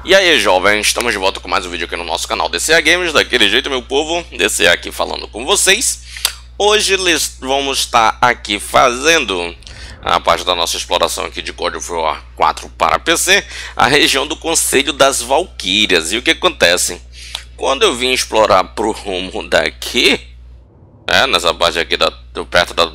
E aí, jovens, estamos de volta com mais um vídeo aqui no nosso canal DCA Games, daquele jeito, meu povo, DCA aqui falando com vocês. Hoje vamos estar aqui fazendo a parte da nossa exploração aqui de God of War 4 para PC, a região do Conselho das Valquírias. E o que acontece? Quando eu vim explorar pro rumo daqui, nessa parte aqui perto da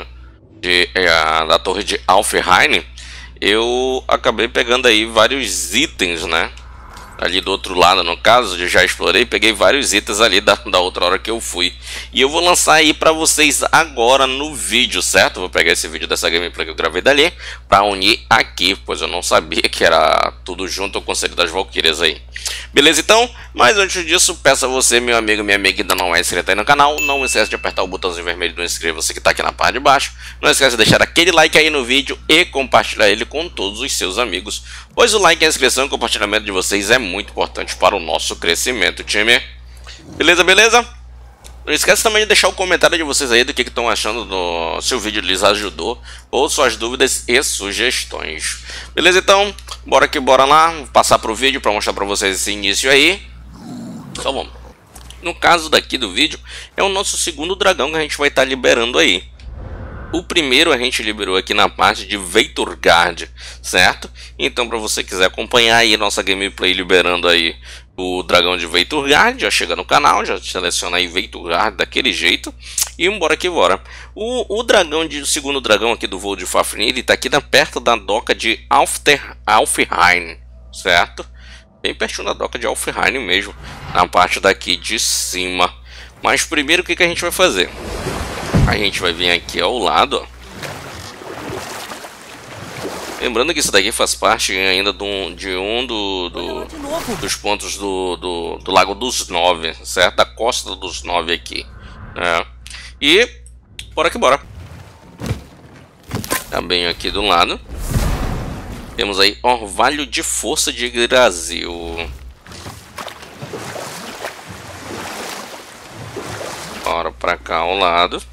torre de Alfheim, eu acabei pegando aí vários itens, né? Ali do outro lado, no caso, eu já explorei, peguei vários itens ali da outra hora que eu fui. E eu vou lançar aí pra vocês agora no vídeo, certo? Vou pegar esse vídeo dessa gameplay que eu gravei dali pra unir aqui, pois eu não sabia que era tudo junto ao Conselho das Valquírias aí. Beleza, então? Mas antes disso, peço a você, meu amigo, minha amiga que ainda não é inscrito aí no canal, não esquece de apertar o botãozinho vermelho do inscreva-se que tá aqui na parte de baixo. Não esquece de deixar aquele like aí no vídeo e compartilhar ele com todos os seus amigos, pois o like, a inscrição e o compartilhamento de vocês é muito importante para o nosso crescimento, time. Beleza, beleza? Não esquece também de deixar o comentário de vocês aí do que estão achando do seu vídeo, lhes ajudou, ou suas dúvidas e sugestões. Beleza, então? Bora que bora lá, vou passar pro vídeo para mostrar para vocês esse início aí. Então vamos. No caso daqui do vídeo, é o nosso segundo dragão que a gente vai estar liberando aí. O primeiro a gente liberou aqui na parte de Veiturgard, certo? Então, para você quiser acompanhar aí nossa gameplay liberando aí o dragão de Veiturgard, já chega no canal, já seleciona aí Veiturgard daquele jeito e bora que bora. O segundo dragão aqui do voo de Fafnir, ele tá aqui perto da doca de Alfheim, certo? Bem pertinho da doca de Alfheim mesmo, na parte daqui de cima. Mas primeiro o que a gente vai fazer? A gente vai vir aqui ao lado, ó. Lembrando que isso daqui faz parte ainda de um dos pontos do Lago dos Nove, certo? Da Costa dos Nove aqui, né? E bora que bora. Também aqui do lado temos aí Orvalho de Força de Yggdrasil. Bora pra cá ao lado.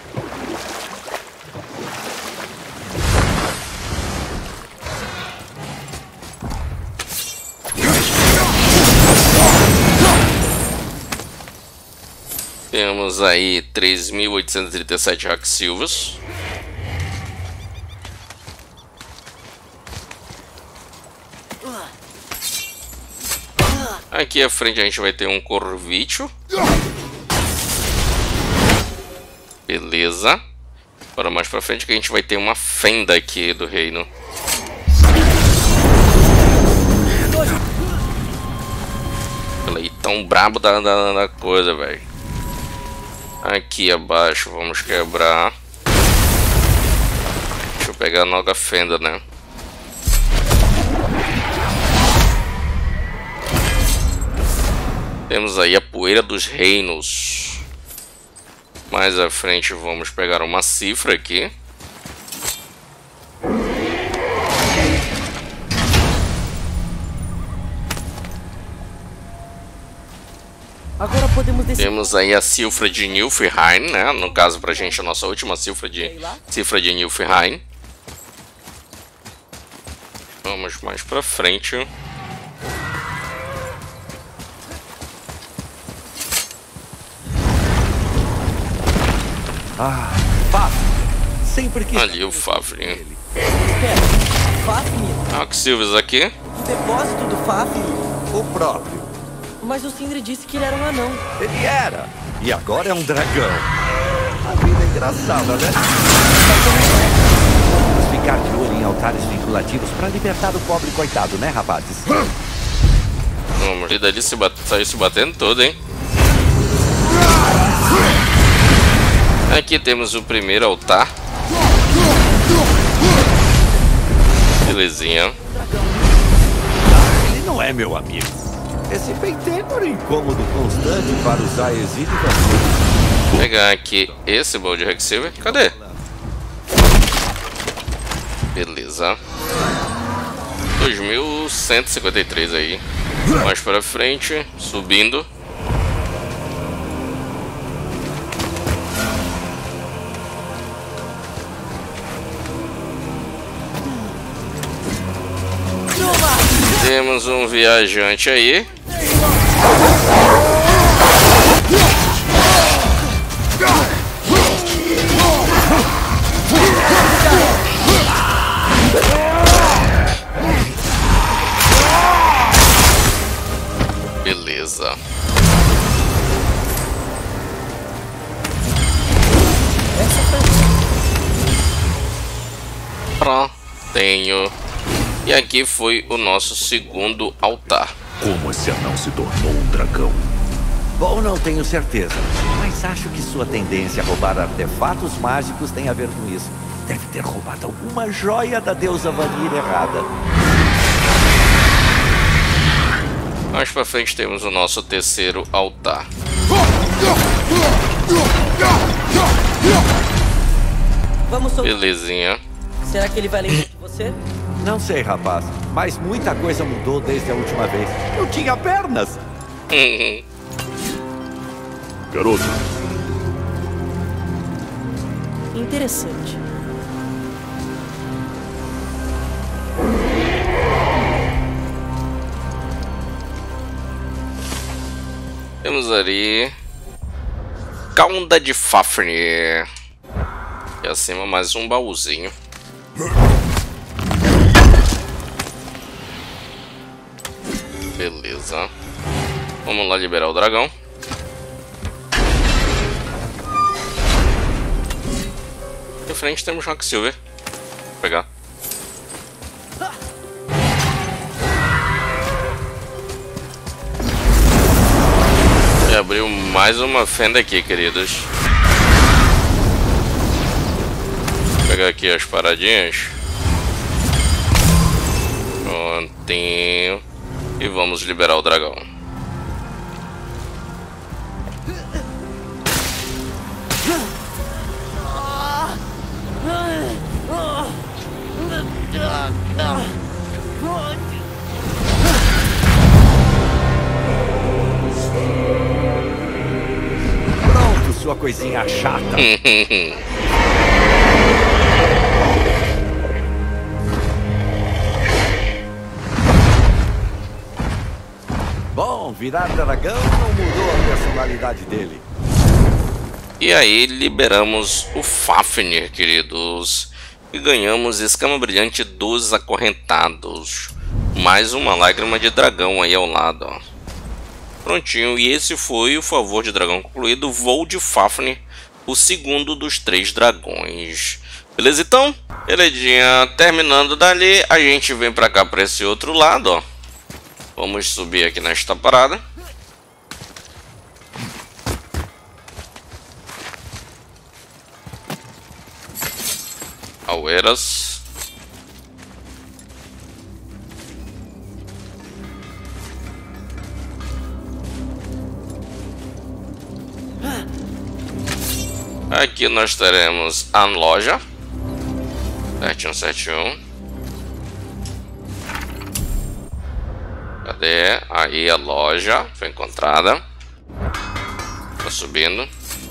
Temos aí 3.837 Hacksilvers. Aqui à frente a gente vai ter um Corvídeo. Beleza. Bora mais pra frente que a gente vai ter uma fenda aqui do reino. Olha aí, tão brabo da coisa, velho. Aqui abaixo vamos quebrar. Deixa eu pegar a nova fenda, né? Temos aí a Poeira dos Reinos. Mais à frente vamos pegar uma cifra aqui. Agora podemos decidir. Temos aí a cifra de Nilfheim, né? No caso pra gente a nossa última cifra de Nilfheim. Vamos mais pra frente. Fafnir. Sempre que ali o Fafnir. Espera, Fafnir? Hacksilvers aqui. O depósito do Fafnir? o próprio. Mas o Sindri disse que ele era um anão. Ele era. E agora é um dragão. A vida é engraçada, né? Vamos ficar de olho em altares vinculativos para libertar o pobre coitado, né, rapazes? Vamos, e dali saiu se batendo todo, hein? Aqui temos o primeiro altar. Belezinha. Ele não é meu amigo. Esse pentelho era incômodo constante para usar exílio da Vou pegar aqui esse baú de Hacksilver. Cadê? Beleza. 2153 aí. Mais para frente, subindo. Temos um viajante aí. Beleza. Tenho. E aqui foi o nosso segundo altar. Como esse anão se tornou um dragão? Bom, não tenho certeza, mas acho que sua tendência a roubar artefatos mágicos tem a ver com isso. Deve ter roubado alguma joia da deusa Vanir errada. Mais pra frente temos o nosso terceiro altar. Vamos soltar. Belezinha. Será que ele vai lembrar de você? Não sei, rapaz, mas muita coisa mudou desde a última vez. Eu tinha pernas! Garoto. Interessante. Temos ali Cauda de Fafnir. E acima mais um baúzinho. Beleza. Vamos lá liberar o dragão. De frente temos Rocksilver. Vou pegar. E abriu mais uma fenda aqui, queridos. Vou pegar aqui as paradinhas. Prontinho. E vamos liberar o dragão. Pronto, sua coisinha chata. Bom, virar dragão não mudou a personalidade dele. E aí liberamos o Fafnir, queridos. E ganhamos Escama Brilhante dos Acorrentados. Mais uma lágrima de dragão aí ao lado, ó. Prontinho, e esse foi o favor de dragão concluído, Voo de Fafnir, o segundo dos 3 dragões. Beleza, então? Belezinha, terminando dali, a gente vem pra cá, pra esse outro lado, ó. Vamos subir aqui nesta parada. Aueiras. Aqui nós teremos a loja 7171. Cadê? Aí a loja foi encontrada. Tá subindo.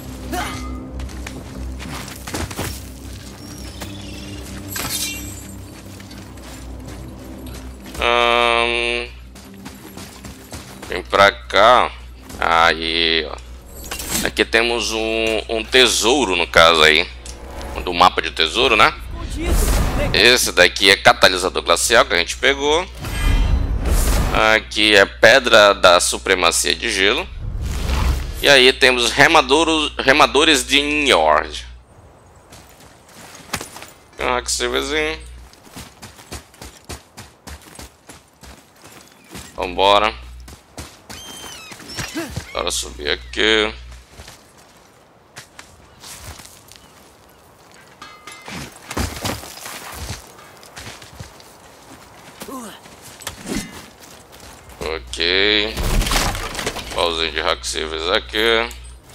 Vem pra cá. Aí, ó. Aqui temos um tesouro, no caso aí. Do mapa de tesouro, né? Esse daqui é catalisador glacial que a gente pegou. Aqui é pedra da supremacia de gelo. E aí temos remadores de Njord. Um hacksilverzinho. Vambora. Bora subir aqui. Ok. Pauzinho de hacksilvers aqui.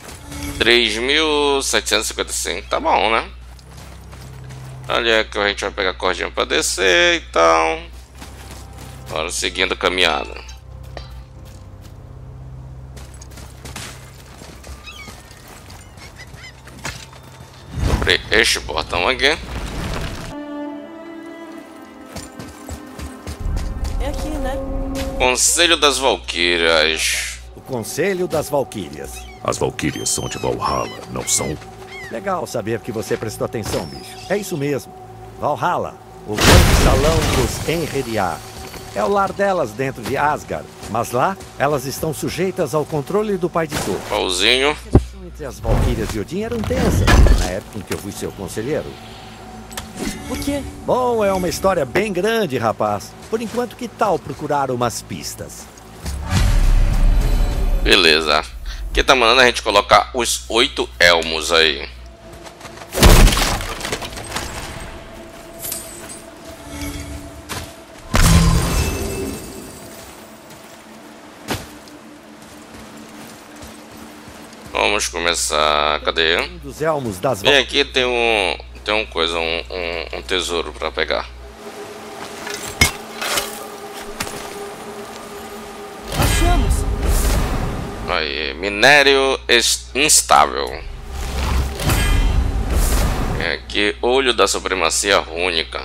3.755. Tá bom, né? Ali é que a gente vai pegar a cordinha pra descer e tal. Bora seguindo a caminhada. Comprei este botão aqui. É aqui, né? Conselho das Valquírias. O Conselho das Valquírias. As Valquírias são de Valhalla, não são? Legal saber que você prestou atenção, bicho. É isso mesmo. Valhalla, o grande salão dos Einherjar. É o lar delas dentro de Asgard. Mas lá, elas estão sujeitas ao controle do pai de Thor. Pauzinho. A relação entre as Valquírias e Odin eram tensas, na época em que eu fui seu conselheiro. O quê? Bom, é uma história bem grande, rapaz. Por enquanto, que tal procurar umas pistas? Beleza. Aqui tá mandando a gente colocar os 8 elmos aí. Vamos começar. Cadê? Dos elmos das Vem aqui, tem um coisa, um tesouro pra pegar. Achamos. Aí, minério instável. Vem aqui, olho da supremacia rúnica.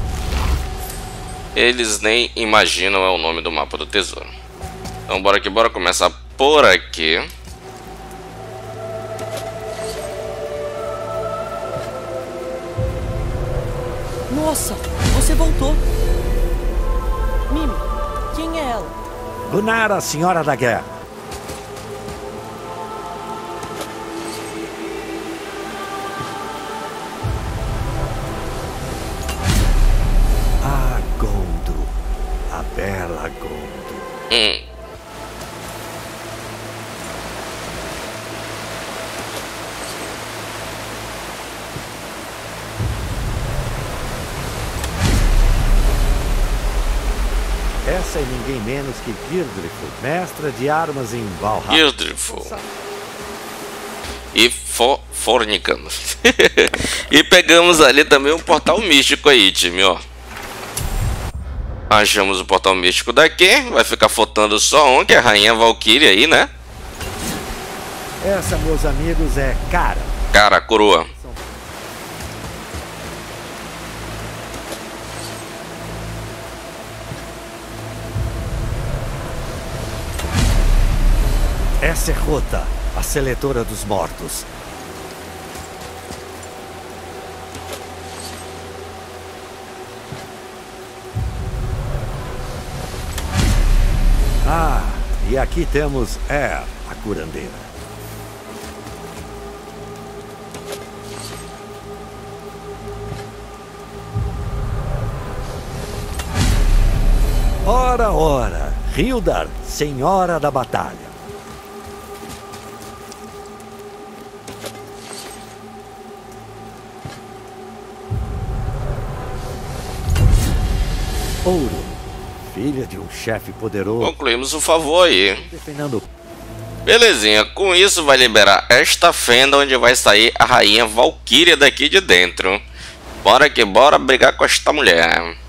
Eles nem imaginam é o nome do mapa do tesouro. Então bora aqui, bora começar por aqui. Nossa, você voltou. Mimi, quem é ela? Gunnar, a Senhora da Guerra. Ah, Gondru. A bela Gondru. Essa é ninguém menos que Girdrifu, mestra de armas em Valhalla. Girdrifu. E fornicando. E pegamos ali também um portal místico aí, time, ó. Achamos o portal místico daqui. Vai ficar faltando só um, que é a Rainha Valkyria aí, né? Essa, meus amigos, é Cara. Cara, coroa. Essa é Rota, a seletora dos mortos. Ah, e aqui temos a curandeira. Ora, ora, Hildar, Senhora da Batalha. Ouro, filha de um chefe poderoso. Concluímos o favor aí. Defendendo. Belezinha, com isso vai liberar esta fenda onde vai sair a Rainha Valkyria daqui de dentro. Bora que bora brigar com esta mulher.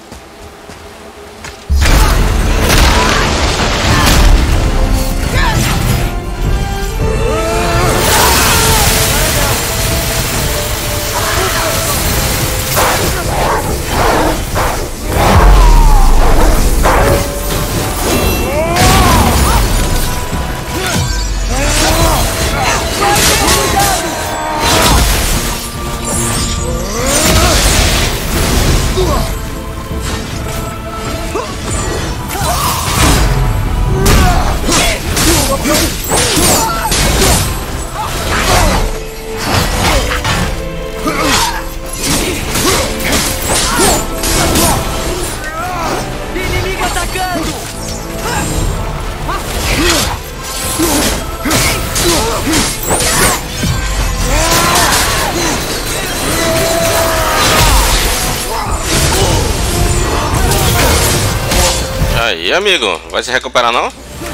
Aí, amigo, vai se recuperar não?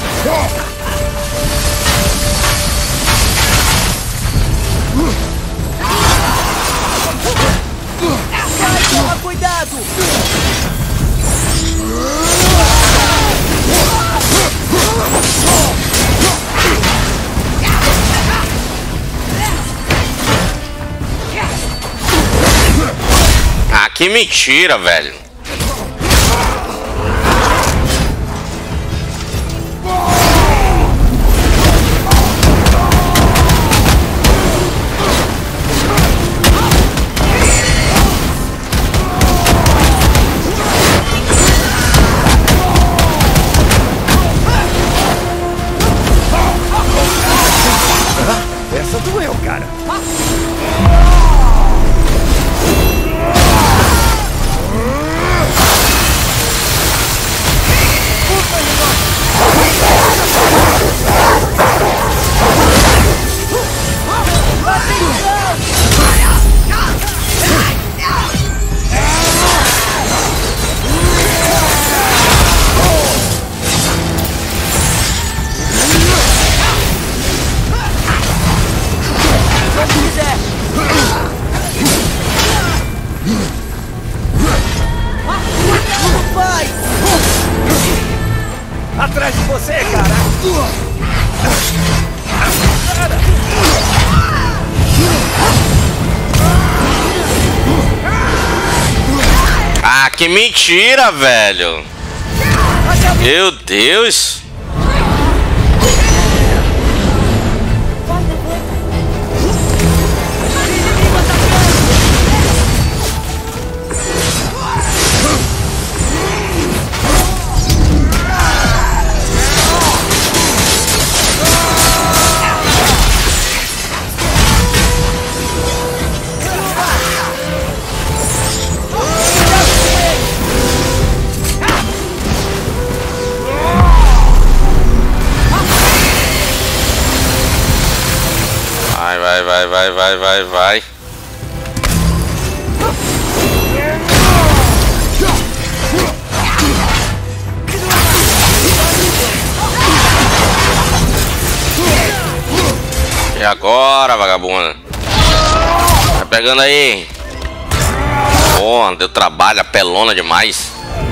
Vai, toma cuidado! Ah, que mentira, velho. atrás de você, cara! Ah, que mentira, velho! Meu Deus! Vai. E agora, vagabunda? Tá pegando aí. Porra, deu trabalho, apelona demais.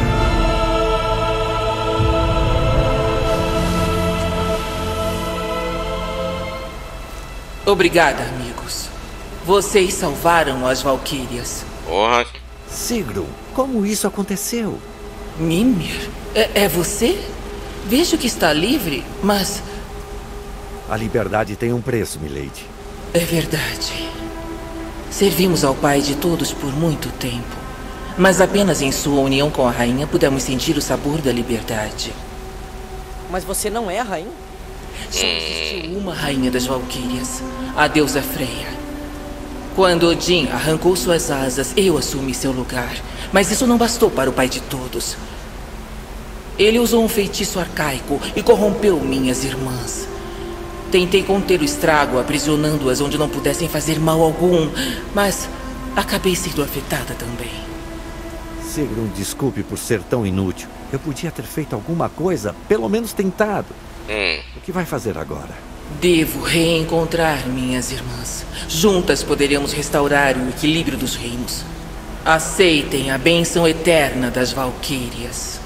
Obrigada, amigos. Vocês salvaram as Valquírias. Porra. Sigrun, como isso aconteceu? Mimir? É você? Vejo que está livre, mas... A liberdade tem um preço, milady. É verdade. Servimos ao Pai de todos por muito tempo. Mas apenas em sua união com a rainha pudemos sentir o sabor da liberdade. Mas você não é a rainha? Só existiu uma rainha das Valquírias, a deusa Freya. Quando Odin arrancou suas asas, eu assumi seu lugar. Mas isso não bastou para o Pai de todos. Ele usou um feitiço arcaico e corrompeu minhas irmãs. Tentei conter o estrago, aprisionando-as onde não pudessem fazer mal algum, mas acabei sendo afetada também. Sigrun, desculpe por ser tão inútil. Eu podia ter feito alguma coisa, pelo menos tentado. O que vai fazer agora? Devo reencontrar minhas irmãs. Juntas poderíamos restaurar o equilíbrio dos reinos. Aceitem a bênção eterna das Valquírias.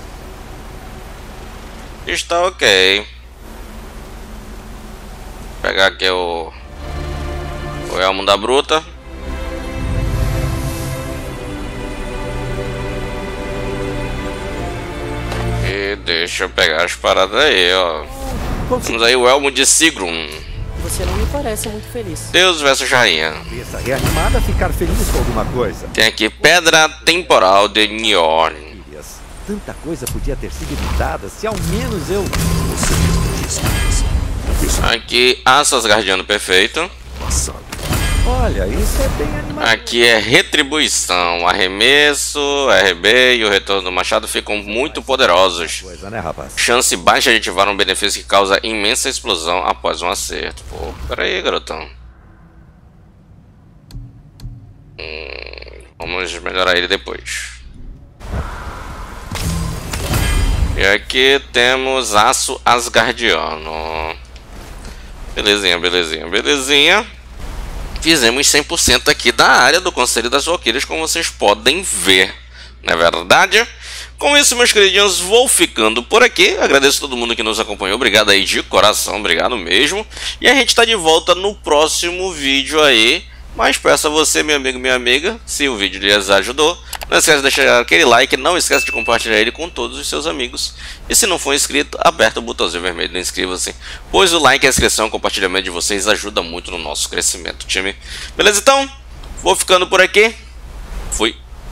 Está ok. Vou pegar aqui o elmo da bruta. E deixa eu pegar as paradas aí, ó. Temos aí o elmo de Sigrun. Você não me parece muito feliz. Deus versus rainha. Cabeça reanimada a ficar feliz com alguma coisa. Tem aqui pedra temporal de Njord. Tanta coisa podia ter sido evitada se ao menos eu... Você mesmo disse isso. Aqui, aço asgardiano perfeito. Passado. Olha, isso é bem animado. Aqui é retribuição, arremesso, RB e o retorno do machado ficam muito poderosos. Coisa, né, rapaz? Chance baixa de ativar um benefício que causa imensa explosão após um acerto. Pô, peraí, garotão. Vamos melhorar ele depois. E aqui temos aço asgardiano. Belezinha, belezinha, belezinha. Fizemos 100% aqui da área do Conselho das Valquírias, como vocês podem ver. Não é verdade? Com isso, meus queridinhos, vou ficando por aqui. Agradeço a todo mundo que nos acompanhou. Obrigado aí de coração, obrigado mesmo. E a gente está de volta no próximo vídeo aí. Mas peço a você, meu amigo, minha amiga, se o vídeo lhes ajudou, não esquece de deixar aquele like, não esquece de compartilhar ele com todos os seus amigos. E se não for inscrito, aperta o botãozinho vermelho e inscreva-se, pois o like, a inscrição e o compartilhamento de vocês ajuda muito no nosso crescimento, time. Beleza, então? Vou ficando por aqui. Fui.